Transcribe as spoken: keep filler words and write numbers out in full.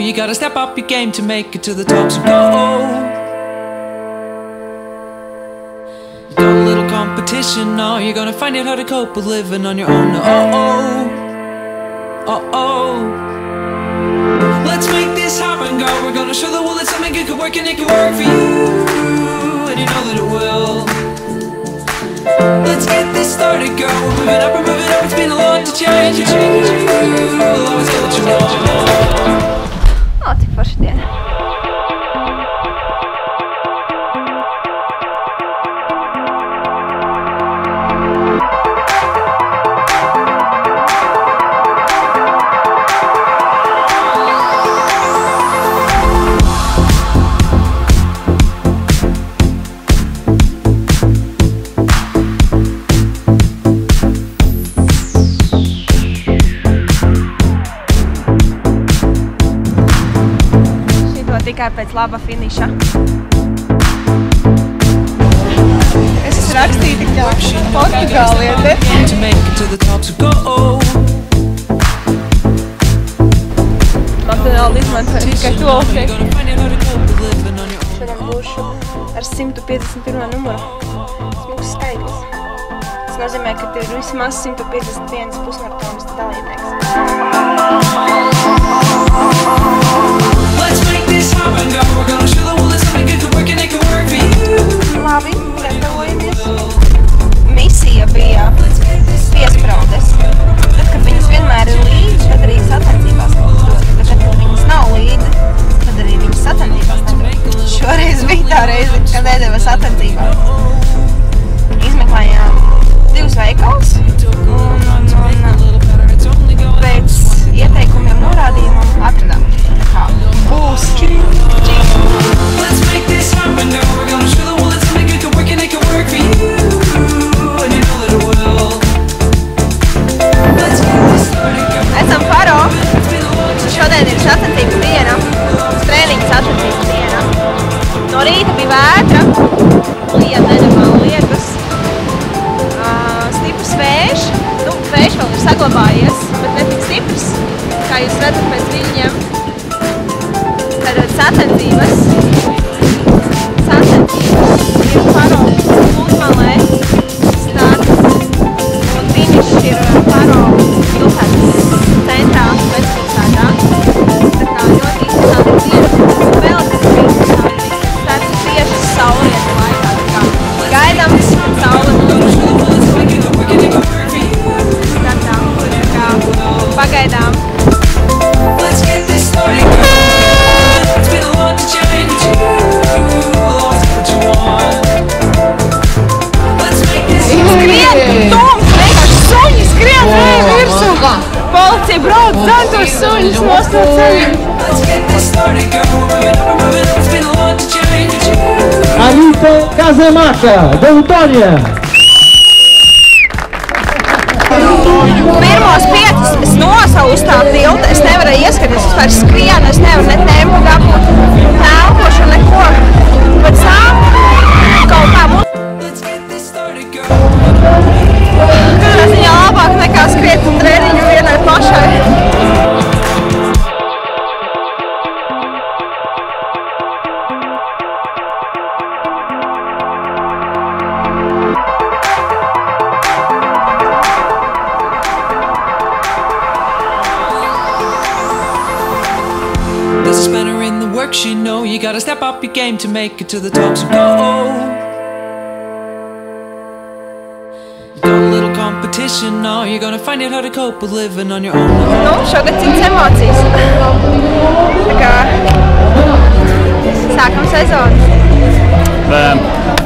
you gotta step up your game to make it to the top, so go. Got a little competition now, you're gonna find out how to cope with living on your own. Oh oh, oh oh. Let's make this happen, girl. We're gonna show the world that something good can work, and it can work for you, and you know that it will. Let's get this started, girl. We're moving up, we're moving up. It's been a lot to change. We'll always get what you want. O, cik forša diena. Tikai pēc laba finiša. Es esmu rakstīta kā portugāliete. McDonald's izmantoja tikai to okei. Šodien būšu ar simt piecdesmit pirmo numuru. Smuks skaitlis. Tas nozīmē, ka tev ir vismaz simt piecdesmit viens pusmaratonas dalībnieks. Labi, gatavojamies. Misija bija piespraudes. Tad, kad viņas vienmēr ir līdzi, tad arī sacensībās dod. Bet tad, kad viņas nav līdzi, tad arī viņas sacensībās nedod. Šoreiz bija tā reize, kad nedeva sacensībās. Izmeklējām divus veikals un, un, un pēc ieteikumiem norādījumam atradām. Kā būs čīm, čīm. Let's make this happen, girl. We're gonna show the world that something good can work, and it can work for you, and you know that it will. Let's get this started, girl. Esam Faro. Šodien ir sacensību diena. Trēniņa sacensību diena. No rīta bija vētra. Lija nenormāli liekas. Uh, stiprs vējš. Nu, vējš vēl ir saglabājies, bet ne tik stiprs. Kā jūs redzat pēc viņiem. Tātad sacensības. Sacensības ir Faro pludmalē. Starts un finišs ir Faro pilsētas centrā, bezpilsētā. Tā kā ļoti interesanti diena. Vēl tas bija interesanti. Starts tieši saulrieta laikā. Tā kā gaidām, kad saule notiek. Startā. Tā kā pagaidām. Let's get this started, girl. It's been a lot to change. We'll always get what you want. Let's make this skrien! Toms vienkārši suņi skrien reji virsū! Policija brauc zem tos suņus nost no ceļa. Let's get this started, girl. We're moving up, we're moving up. It's been a lot to change. Anitta Kazemaka, Dautonie! Pirmos piecus es nosaucu uz tā tilta, es nevarēju ieskaties, es vairs skrienu, es nevaru ne tempu dabūt, telpošu, neko. Bet sām kaut kā mums... Katrā ziņā labāk nekā skriet un treniņu vienai pašai. There's a spanner in the works, you know. You gotta step up your game to make it to the top, so go. Got a little competition now, you're gonna find out how to cope with living on your own. Nu, šogad cits emocijas. Tā kā sākam sezonu.